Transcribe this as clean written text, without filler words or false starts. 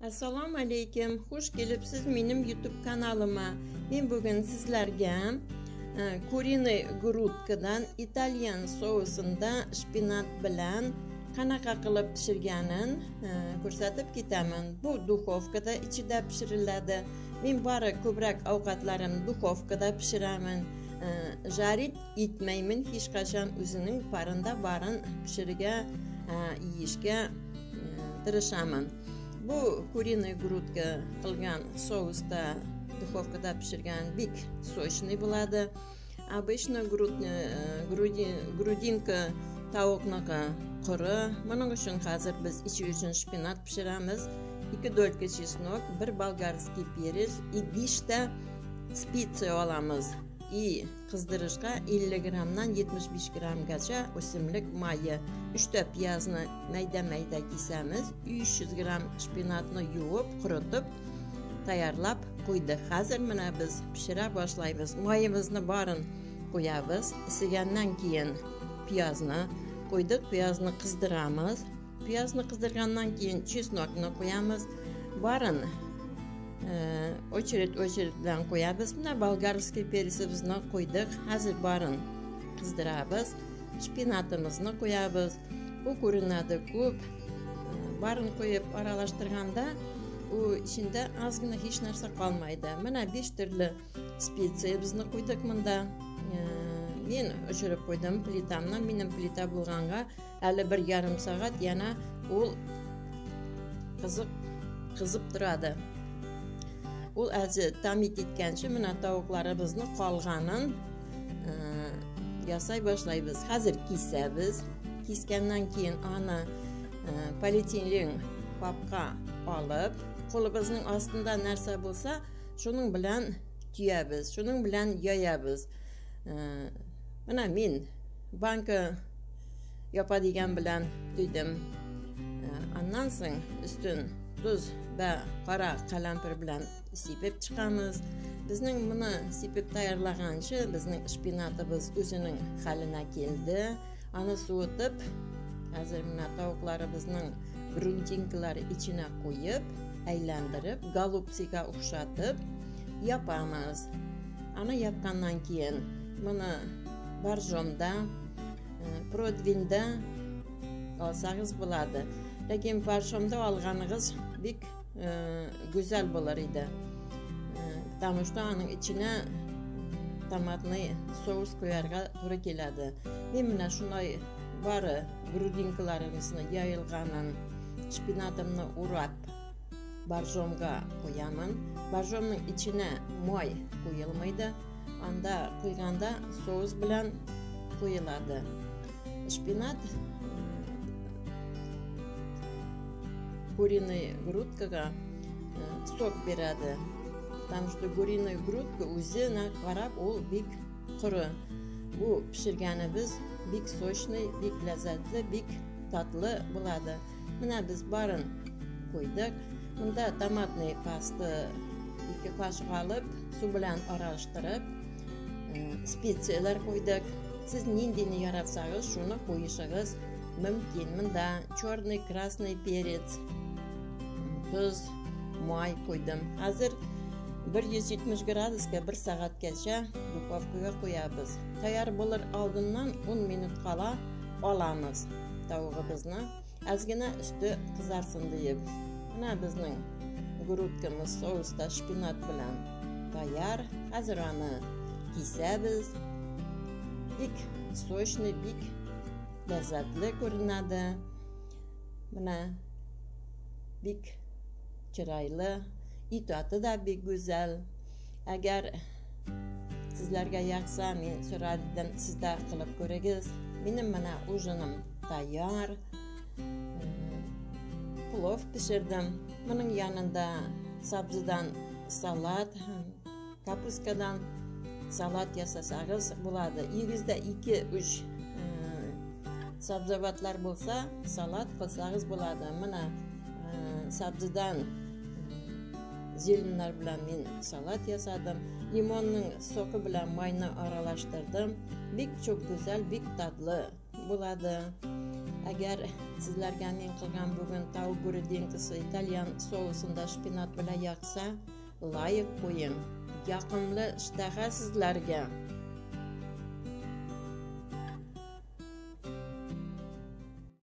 Assalomu alaykum. Xush kelibsiz mening YouTube kanalıma. Men bugun sizlarga kurine grudkadan italyan sousida shpinat bilan qanaqa qilib pishirganin ko'rsatib ketaman. Bu duxovkada ichida pishiriladi. Men bari ko'proq ovqatlarimni duxovkada pishiraman. Jarit etmayman, hech qachon o'zining parinda barin pishirga yeyishga tirishaman. Bu kuriy grudka qilgan sousda duxovkada pishirgan bek sochniy bo'ladi. Обычно grudinka tovuqniki quri. Buning uchun hozir biz ichi uchun shpinat pishiramiz. 2 dolka chesnok, 1 bolgarskiy perec, 5 ta spetsiya olamiz. Qizdirishga 50 gramdan 75 gramgacha o'simlik mayi, 3 ta piyozni mayda kesamiz, 300 gram shpinatni yuvib, quritib, tayyorlab qo'ydik. Hozir mana biz pishira boshlaymiz. Mayimizni barin qo'yamiz. Isigandan keyin piyozni qo'ydik, piyozni qizdiramiz. Piyozni qizdirgandan keyin chesnokni qo'yamiz. Barin очередь bilan qo'yamiz. Mana bolgarskiy perechimizni qo'ydik. Hozir barin qizdiramiz. Shpinatimizni qo'yamiz. Bu ko'rinadi ko'p. Barin qo'yib aralashtirganda u ichida ozgina hech narsa qolmaydi. Mana 5 turli spetsiyamizni qo'ydik bunda. Men o'chirib qo'ydim plitamni. Mening plita bo'lganga hali 1,5 soat yana u qizib turadi. U azi tamit etgancha mana tovuqlarimizni qolganin yasay boshlaymiz. Hozir kesamiz. Kesgandan keyin ana polietilen papka olib, qo'limizning ostida narsa bo'lsa, shuning bilan tuyamiz, shuning bilan yoyamiz. Mana men banka yopadigan bilan tuydim. Ondan so'ng ustin tuz va qora qalampir bilan sepib chiqamiz. Bizning buni sepib tayyorlagancha bizning shpinatimiz o'zining halina keldi. Ani suvitib, hozir mana tovuqlarimizning grudinkalari ichine qo'yib, aylantirib, golubtsiga o'xshatib yapamiz. Ana yapgandan keyin buni barjomda, protvinda olsangiz bo'ladi. Lekin barjomda olganingiz bek go'zal bo'lar edi. Потому что uning ichine tomatli sous qo'yarga to'g'ri keladi. Men mana shunday bari grudinkalarimizni yoyilganin shpinatimni urab barjomga qo'yaman. Barjomning ichine moy qo'yilmaydi. Anda qo'yganda sous bilan qo'yiladi. Shpinat куриный грудкага sok beradi. Потому что куриный грудка o'zini qarab u bek quri. Bu pishirganimiz bek sochniy, bek lazzatli, bek tatli bo'ladi. Mana biz barin qo'ydik. Bunda tomatli pasta 2 qoshiq olib, suv bilan aralashtirib, spetsiyalar qo'ydik. Siz nendini yaratsangiz, shuni qo'yishingiz mumkin. Bunda черный, красный перец, tuz, moy qo'ydim. Hozir 170 gradusga 1 soatgacha duxovkaga qo'yamiz. Tayyor bo'lar oldindan 10 minut qala olamiz tavug'imizni. Ozgina usti qizarsin deb. Mana bizning grudkamiz sousda shpinat bilan tayyor. Hozir uni kesamiz. Bek sochniy, bek lazzatli ko'rinadi. Mana bek chiroyli, itati da bek go'zal. Agar sizlarga yoqsa, men so'radim sizda qilib ko'ringiz. Mening mana ujunim tayyor. Plov pishirdim. Buning yanında sabzidan salat, kapuskadan salat yasasangiz bo'ladi. Uyingizda 2-3 sabzavotlar bo'lsa, salat qilsangiz bo'ladi. Mana sabzidan zelenlar bilan men salat yasadim. Limonning soqi bilan mayni aralashtirdim. Bek çok güzel, bek tatlı bo'ladi. Agar sizlarga men qilgan bugun tavuq guridinkisi italyan sousunda shpinat bilan yoqsa, layık qo'ying. Yoqimli ishtaha sizlarga.